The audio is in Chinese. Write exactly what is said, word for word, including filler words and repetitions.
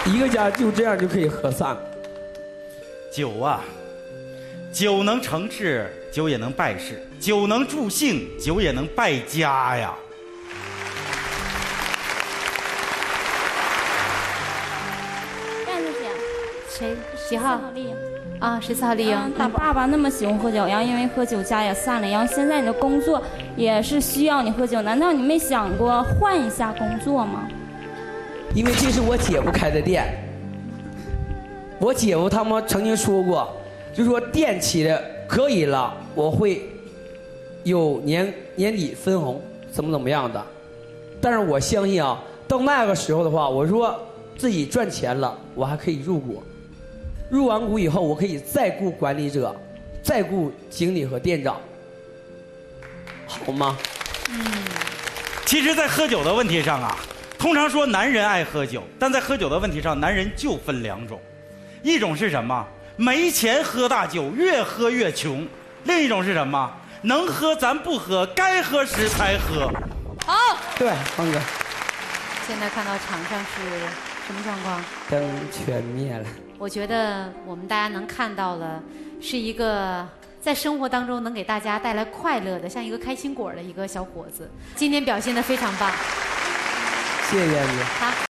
一个家就这样就可以合散了。 酒啊，酒能成事，酒也能败事；酒能助兴，酒也能败家呀。 燕子姐， 谁？几号？ 丽颖。 啊，十四号丽颖。 嗯，你爸爸那么喜欢喝酒，然后因为喝酒家也散了，然后现在你的工作也是需要你喝酒，难道你没想过换一下工作吗？ 因为这是我姐夫开的店，我姐夫他们曾经说过，就说店起的可以了，我会有年年底分红，怎么怎么样的。但是我相信啊，到那个时候的话，我说自己赚钱了，我还可以入股。入完股以后，我可以再雇管理者，再雇经理和店长，好吗？ 嗯，其实，在喝酒的问题上啊，通常说男人爱喝酒，但在喝酒的问题上，男人就分两种，一种是什么？没钱喝大酒，越喝越穷；另一种是什么？能喝咱不喝，该喝时才喝。 好， 对，方哥。 现在看到场上是什么状况？ 灯全灭了。 我觉得我们大家能看到了，是一个在生活当中能给大家带来快乐的，像一个开心果的一个小伙子。今天表现得非常棒， 谢谢燕子。 好。